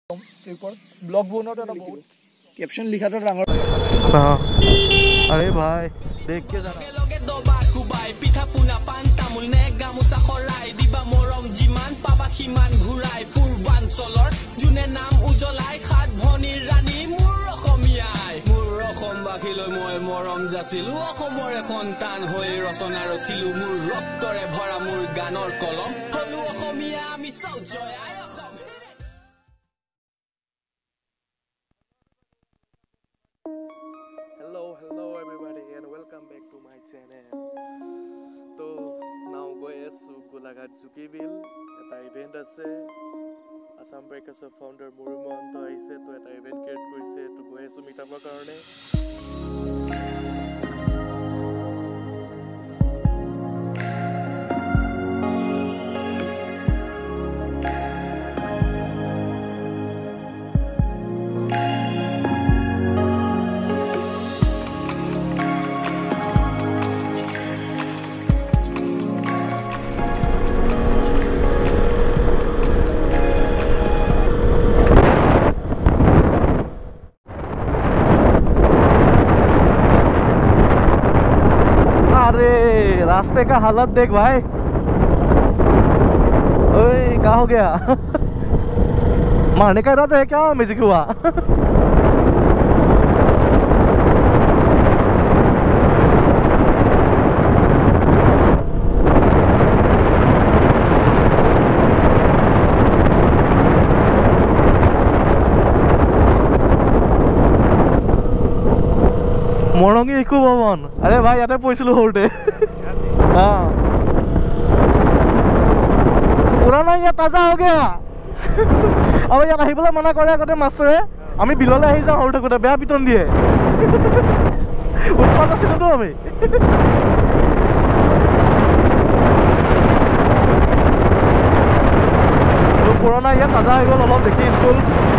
Tripper blog बनोते এটা বহুত caption লিখাটো ডাঙৰ अरे भाई देख के जाना পিঠা পুনা পান তামুল নে গামোচা খৰাই দিবা মৰম যিমান পাবা সিমান ঘূৰাই পূৰ্বাঞ্চলৰ জুনে নাম উজলাই খাত ভনীৰ ৰাণী মোৰ অসমীয়াই মোৰ অসমবাসীলৈ মই মৰম যাচিলো অসমৰে সন্তান হৈ ৰচনা ৰচিলো মোৰ ৰক্তৰে ভৰা মোৰ গানৰ কলম হলো অসমীয়া আমি চাও জয় আই Assam. Hello everybody and welcome back to my channel. So now going to Golaghat Jukiville এটা ইভেন্ট আছে আসাম ব্ৰেকাৰ্ছৰ ফাউণ্ডাৰ মুৰুম মহন্ত আহিছে তো এটা ইভেন্ট ক্ৰিয়েট কৰিছে তো গৈ আছো মিটআপৰ কাৰণে रास्ते का हालत देख भाई ओए क्या हो गया मारने का इरादा है क्या म्यूजिक हुआ মৰঙী ইকো ভৱন আৰে ভাই ইয়াতে পইছিলো সৰুতে हाँ पुराना ये ताजा हो गया अब यार আহিবলৈ মানা কৰে আগতে মাষ্টৰে আমি বিললৈ আহি যাওঁ সৰু থাকোতে বেয়া পিটন দিয়ে উৎপাত আছিলতো আমি পুৰণা ইয়াত তাজা হৈ গ'ল অলপ দেখি স্কুল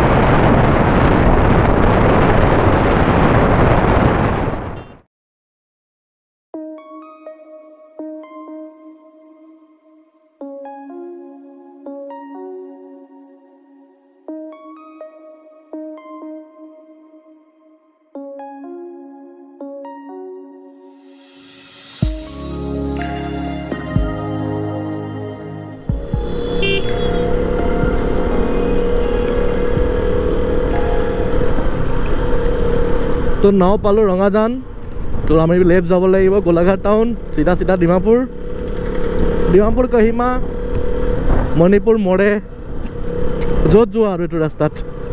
तो नाव पालो रंगाजान तो आम लेफ्ट যাব লাগিব গোলাঘাট टाउन सीधा सीधा डिमापुर कहिमा मणिपुर मोड़े जो जो और ये रास्ता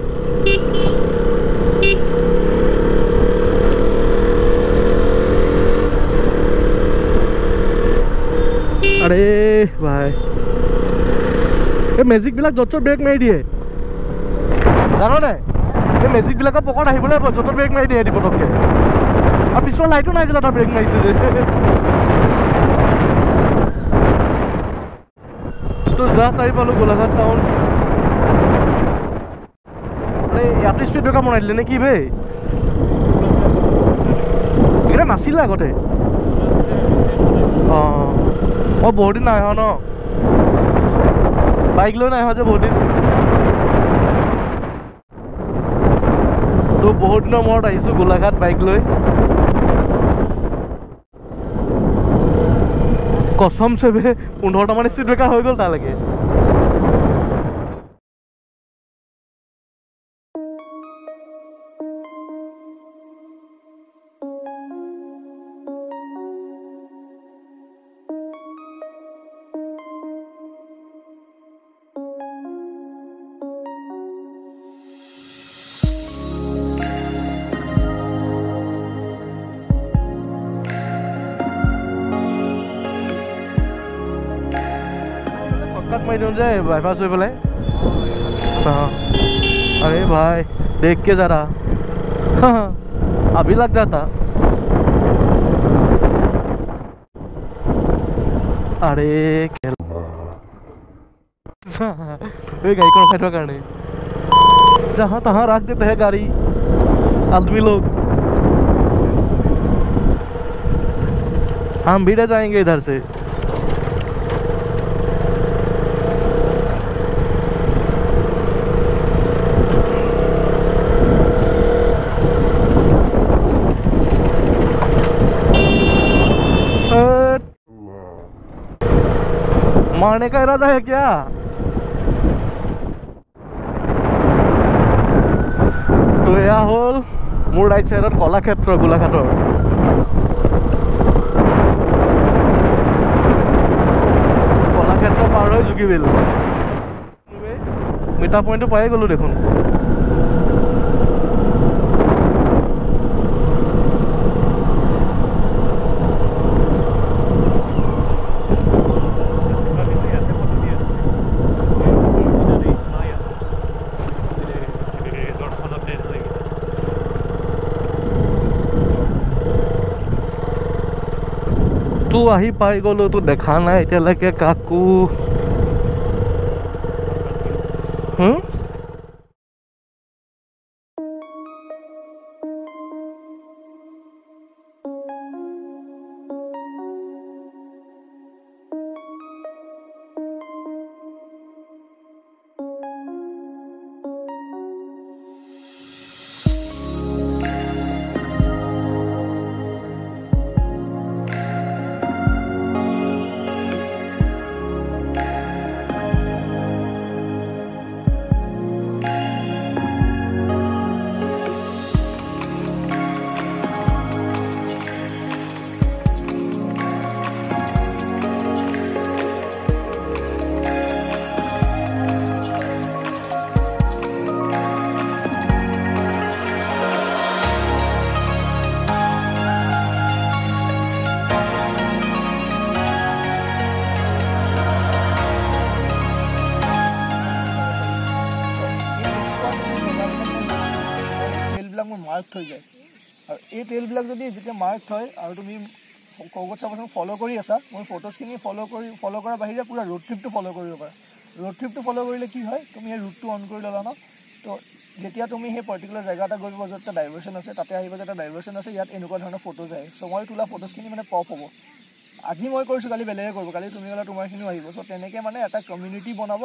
अरे भाई ये मेजिक बिलाक जत ब्रेक मारि दिए जानो ना ये मेजिक बिलाकर पकड़ আহিবলৈ যত ব্ৰেক মাৰি দিয়ে পটককে আৰু পিছৰ লাইটো নাই যেটা ব্ৰেক মাৰিছে যে তো জাস্ট আহি পালো গোলাঘাট টাউন আরে ইয়াত স্পিড ব্ৰেকাৰ বনাই দিলে নেকি বে এটা নাছিল আগতে মই বহুত দিন নাই ন বাইক লৈ নাই যে বহুত দিন तो बहुत दिन मूर्त आईसो गोलाघाट बाइक लै कसम से 15टा मान स्पीड ब्रेकार हो गल तालेके मैं दूँ जाए बाईपास हो पेले अरे भाई देख के जरा अभी लग जाता अरे गाड़ी को रखा करने जहाँ तहाँ रख देते हैं गाड़ी आदमी लोग हम भी रह जाएंगे इधर से मारने का इरादा है क्या? तो यह हल मोर राइट साइडत कलाक्षेत्र गोलाघाटर कलाक्षेत्र पार हो जुगिबिल मिटा पॉइंट पाए गलो देखुन আহি পাই গলো তো দেখা নাই এতিয়ালৈকে কাকু মাৰ্ক হৈ যায় আৰু এই ট্ৰেইলবিলাক যদি যেতিয়া মাৰ্ক হয় আৰু তুমি কগত চাবাচোন ফ'ল' কৰি আছা মই ফটোজখিনি ফ'ল' কৰাৰ বাহিৰে পুৰা ৰোড ট্ৰিপটো ফ'ল' কৰিব পাৰা ৰোড ট্ৰিপটো ফ'ল' কৰিলে কি হয় তুমি এই ৰুটটো অন কৰি ল'লা ন তো যেতিয়া তুমি সেই পাৰ্টিকুলাৰ জেগা এটা গৈ পাব য'ত এটা ডাইভাৰ্চন আছে তাতে আহিব যে এটা ডাইভাৰ্চন আছে ইয়াত এনেকুৱা ধৰণৰ ফটোজ আহে চ' মই তোলা ফটোজখিনি মানে পপ হ'ব আজি মই কৰিছোঁ কালি বেলেগে কৰিব কালি তুমি গ'লে তোমাৰখিনিও আহিব চ' তেনেকৈ মানে এটা কমিউনিটি বনাব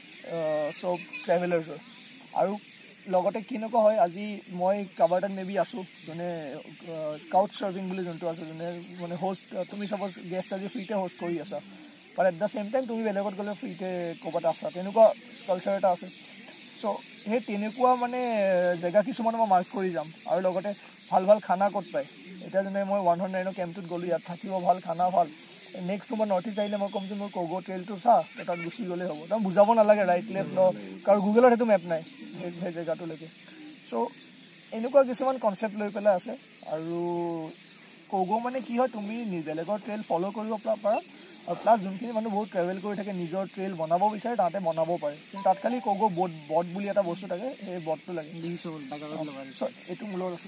চব ট্ৰেভেলাৰ্ছৰ আৰু লগতে কেনেকুৱা হয় আজি মই কাৰোবাৰ তাত মেবি আছোঁ যোনে কাউচ চাৰ্ভিং বুলি যোনটো আছে যোনে মানে হোষ্ট তুমি চাপ'জ গেষ্ট আজি ফ্ৰীতে হোষ্ট কৰি আছা but at the same time তুমি বেলেগত গ'লে ফ্ৰীতে ক'ৰবাত আছা তেনেকুৱা কালচাৰ এটা আছে চ' সেই তেনেকুৱা মানে জেগা কিছুমান মই মাৰ্ক কৰি যাম আৰু লগতে ভাল ভাল খানা ক'ত পায় এতিয়া যেনে মই 109 কেম্পটোত গ'লোঁ ইয়াত থাকিব ভাল খানা ভাল নেক্সট তোমাৰ নৰ্থ ইষ্ট আহিলে মই ক'ম যে মোৰ কগো ট্ৰেইলটো চা তাত গুচি গ'লেই হ'ব তাৰ বুজাব নালাগে ৰাইট লেফ্ট ল কাৰণ গুগলত সেইটো মেপ নাই সেই জেগাটোলৈকে চ' এনেকুৱা কিছুমান কনচেপ্ট লৈ পেলাই আছে আৰু কগো মানে কি হয় তুমি বেলেগৰ ট্ৰেইল ফ'ল' কৰিব পাৰা আৰু প্লাছ যোনখিনি মানুহ বহুত ট্ৰেভেল কৰি থাকে নিজৰ ট্ৰেইল বনাব বিচাৰে তাতে বনাব পাৰে কিন্তু তাত খালি কগো বট বুলি এটা বস্তু থাকে সেই বটটো লাগে এইটো মোৰ লগত আছে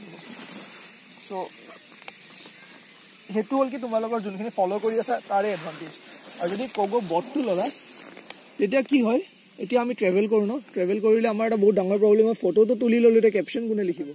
চ' সেইটো হ'ল কি তোমালোকৰ যোনখিনি ফ'ল' কৰি আছা তাৰে এডভান্টেজ আৰু যদি কগো বটটো লগা তেতিয়া কি হয় এতিয়া আমি ট্ৰেভেল কৰোঁ ন ট্ৰেভেল কৰিলে আমাৰ এটা বহুত ডাঙৰ প্ৰব্লেম হয় ফটোটো তুলি ল'লোঁ এতিয়া কেপশ্যন কোনে লিখিব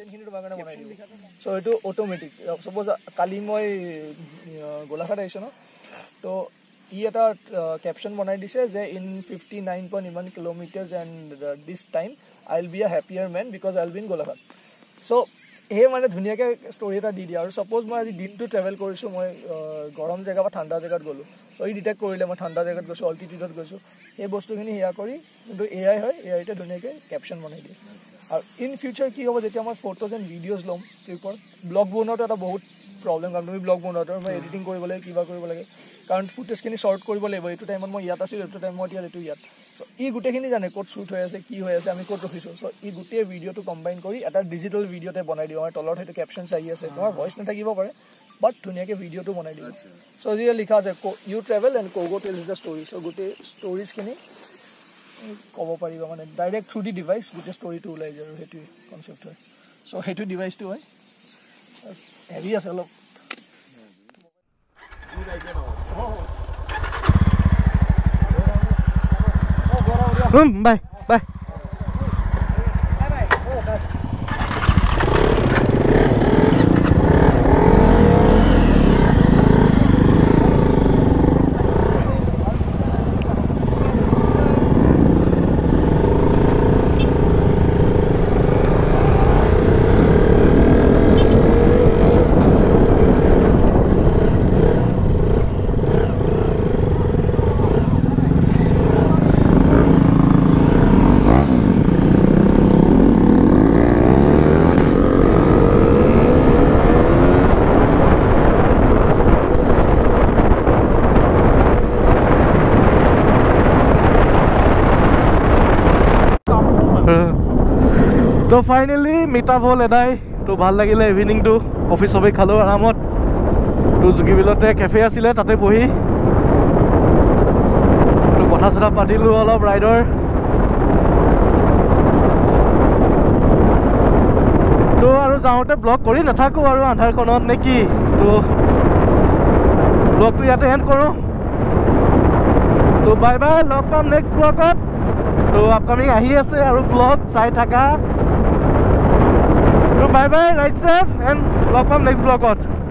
চ' এইটো অট'মেটিক চাপ'জ কালি মই গোলাঘাট আহিছোঁ ন তো ই এটা কেপশ্যন বনাই দিছে যে in 59.1 kilometres and this time I will be a happier man because I will be in Golaghat so' সেই মানে ধুনীয়াকৈ ষ্টৰি এটা দি দিয়ে আৰু চাপ'জ মই আজি দিনটো ট্ৰেভেল কৰিছোঁ মই গৰম জেগা বা ঠাণ্ডা জেগাত গ'লোঁ চ' ই ডিটেক্ট কৰিলে মই ঠাণ্ডা জেগাত গৈছোঁ অল্টিটিউডত গৈছোঁ সেই বস্তুখিনি সেয়া কৰি কিন্তু এআই হয় এআইতে ধুনীয়াকৈ কেপশ্যন বনাই দিয়ে আৰু ইন ফিউচাৰ কি হ'ব যেতিয়া মই ফটোজ এণ্ড ভিডিঅ'জ ল'ম ট্ৰিপৰ ব্লগ বনোৱাটো এটা বহুত প্ৰব্লেম কাৰণ তুমি ব্লগ বনোৱাটো মই এডিটিং কৰিব লাগে কিবা কৰিব লাগে কাৰণ ফুটেজখিনি শ্বৰ্ট কৰিব লাগিব এইটো টাইমত মই ইয়াত আছিলোঁ এইটো টাইমত এইটো ইয়াত চ' ই গোটেইখিনি জানে ক'ত শ্বুট হৈ আছে কি হৈ আছে আমি ক'ত ৰখিছোঁ চ' ই গোটেই ভিডিঅ'টো কম্বাইন কৰি এটা ডিজিটেল ভিডিঅ'তে বনাই দিওঁ আমাৰ তলত সেইটো কেপশ্যনছ আহি আছে তোমাৰ ভইচ নাথাকিব পাৰে বাট ধুনীয়াকৈ ভিডিঅ'টো বনাই দিওঁ চ' যিয়ে লিখা আছে ইউ ট্ৰেভেল এণ্ড কগো টেলছ দ্য ষ্টৰি চ' গোটেই ষ্টৰিজখিনি ক'ব পাৰিবা মানে ডাইৰেক্ট থ্ৰু দি ডিভাইচ গোটেই ষ্টৰিটো ওলাই যায় আৰু সেইটোৱে কনচেপ্ট হয় চ' সেইটো ডিভাইচটো হয় হেভি আছে অলপ বাই বাই তো ফাইনেলি মিট আপ হ'ল এদাই তো ভাল লাগিলে ইভিনিংটো কফি চফি খালোঁ আৰামত তো জুগিবিলতে কেফে আছিলে তাতে বহি তো কথা চথা পাতিলোঁ অলপ ৰাইডৰ তো আৰু যাওঁতে ব্লগ কৰি নাথাকোঁ আৰু আন্ধাৰখনত নে কি তো ব্লগটো ইয়াতে এণ্ড কৰোঁ তো বাই বাই লগ পাম নেক্সট ব্লগত তো আপকামিং আহি আছে আৰু ব্লগ চাই থাকা তো bye bye ride safe and লগ পাম নেক্সট ব্লগত